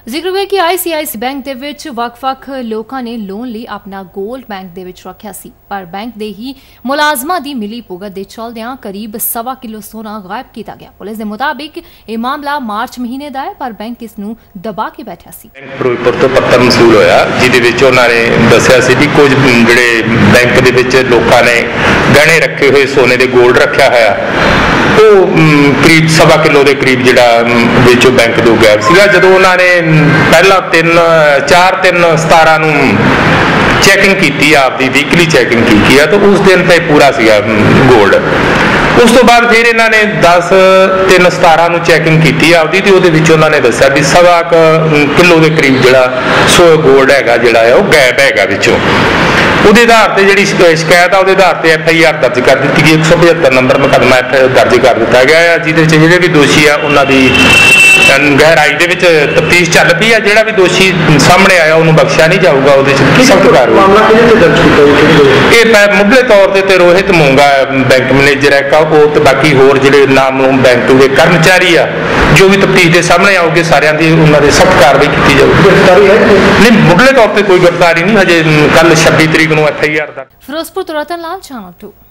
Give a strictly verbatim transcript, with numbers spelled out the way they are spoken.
ਜ਼ਿਕਰ ਹੈ ਕਿ आई सी आई सी बैंक ਦੇ ਵਿੱਚ ਵੱਖ-ਵੱਖ ਲੋਕਾਂ ਨੇ ਲੋਨ ਲਈ ਆਪਣਾ ਗੋਲਡ ਬੈਂਕ ਦੇ ਵਿੱਚ ਰੱਖਿਆ ਸੀ, ਪਰ ਬੈਂਕ ਦੇ ਹੀ ਮੁਲਾਜ਼ਮਾਂ ਦੀ ਮਿਲੀ ਭੁਗਤ ਦੇ ਚਲਦਿਆਂ ਕਰੀਬ ਸਵਾ ਕਿਲੋ ਸੋਨਾ ਗਾਇਬ ਕੀਤਾ ਗਿਆ। ਪੁਲਿਸ ਦੇ ਮੁਤਾਬਿਕ ਇਹ ਮਾਮਲਾ ਮਾਰਚ ਮਹੀਨੇ ਦਾ ਹੈ, ਪਰ ਬੈਂਕ ਇਸ ਨੂੰ ਦਬਾ ਕੇ ਬੈਠਾ ਸੀ। ਫਿਰੋਜ਼ਪੁਰ ਤੋਂ ਪੱਤਰ ਮਸੂਲ ਹੋਇਆ, ਜਿਹਦੇ ਵਿੱਚ ਉਹਨਾਂ ਨੇ ਦੱਸਿਆ ਸੀ ਕਿ ਕੁਝ ਜਿਹੜੇ ਬੈਂਕ ਦੇ ਵਿੱਚ ਲੋਕਾਂ ਨੇ ਗਹਿਣੇ ਰੱਖੇ ਹੋਏ ਸੋਨੇ ਦੇ ਗੋਲਡ ਰੱਖਿਆ ਹੋਇਆ, ਉਹ ਕਰੀਬ ਸਵਾ ਕਿਲੋ ਦੇ ਕਰੀਬ ਜਿਹੜਾ ਵਿੱਚੋਂ ਬੈਂਕ ਤੋਂ ਗਾਇਬ ਸੀਗਾ। ਜਦੋਂ ਉਹਨਾਂ ਨੇ ਪਹਿਲਾਂ ਤਿੰਨ ਚਾਰ ਤਿੰਨ ਸਤਾਰਾਂ ਨੂੰ ਚੈਕਿੰਗ ਕੀਤੀ, ਆਪਦੀ ਵੀਕਲੀ ਚੈਕਿੰਗ ਕੀਤੀ ਆ, ਤਾਂ ਉਸ ਦਿਨ ਤੇ ਪੂਰਾ ਸੀਗਾ ਗੋਲਡ। ਉਸ ਤੋਂ ਬਾਅਦ ਫਿਰ ਇਹਨਾਂ ਨੇ ਦਸ ਤਿੰਨ ਸਤਾਰਾਂ ਨੂੰ ਚੈਕਿੰਗ ਕੀਤੀ ਆਪਦੀ, ਤੇ ਉਹਦੇ ਵਿੱਚ ਉਹਨਾਂ ਨੇ ਦੱਸਿਆ ਵੀ ਸਵਾ ਕਿਲੋ ਦੇ ਕਰੀਬ ਜਿਹੜਾ ਸੋ ਗੋਲਡ ਹੈਗਾ ਜਿਹੜਾ ਹੈ ਉਹ ਗਾਇਬ ਹੈਗਾ ਵਿੱਚੋਂ। ਉਹਦੇ ਆਧਾਰ ਤੇ ਜਿਹੜੀ ਸ਼ਿਕਾਇਤ ਆ, ਉਹਦੇ ਆਧਾਰ ਤੇ ਐਫ ਆਈ ਆਰ ਦਰਜ ਕਰ ਦਿੱਤੀ ਗਈ। ਇੱਕ ਸੌ ਪਝੱਤਰ ਨੰਬਰ ਮੁਕੱਦਮਾ ਦਰਜ ਕਰ ਦਿੱਤਾ ਗਿਆ ਹੈ, ਜਿਹਦੇ ਵਿੱਚ ਜਿਹੜੇ ਵੀ ਦੋਸ਼ੀ ਆ ਉਹਨਾਂ ਦੀ ਗਹਿਰਾਈ ਦੇ ਵਿੱਚ ਤਫਤੀਸ਼ ਚੱਲ ਪਈ ਆ। ਜਿਹੜਾ ਵੀ ਦੋਸ਼ੀ ਸਾਹਮਣੇ ਆਇਆ ਉਹਨੂੰ ਬਖਸ਼ਿਆ ਨਹੀਂ ਜਾਊਗਾ, ਉਹਦੇ ਚ ਸਖਤ ਕਾਰਵਾਈ। ਮਾਮਲਾ ਕਿਹਦੇ ਤੇ ਦਰਜ ਕੀਤਾ? ਇਹ ਮੁੱਢਲੇ ਤੌਰ ਤੇ ਤੇ ਰੋਹਿਤ ਮੋਂਗਾ ਬੈਂਕ ਮੈਨੇਜਰ ਹੈ, ਉਹ ਤੇ ਬਾਕੀ ਹੋਰ ਜਿਹੜੇ ਨਾਮਲੂਮ ਬੈਂਕ ਦੇ ਕਰਮਚਾਰੀ ਆ, ਜੋ ਵੀ ਤਫਤੀਸ਼ ਦੇ ਸਾਹਮਣੇ ਆਉਗੇ ਸਾਰਿਆਂ ਦੀ ਉਹਨਾਂ ਦੇ ਸਖਤ ਕਾਰਵਾਈ ਕੀਤੀ ਜਾਊਗੀ। ਗ੍ਰਿਫਤਾਰੀ ਹੈ ਨਹੀਂ, ਮੁੱਢਲੇ ਤੌਰ ਤੇ ਕੋਈ ਗ੍ਰਿਫਤਾਰੀ ਨਹੀਂ, ਹਜੇ ਕੱਲ ਛੱਬੀ ਤਰੀਕ ਨੂੰ ਐਫ ਆਈ ਆਰ ਦਾ। ਫਿਰੋਜ਼ਪੁਰ ਤੋਂ ਰਤਨ ਲਾਲ, ਚੈਨਲ ਟੂ।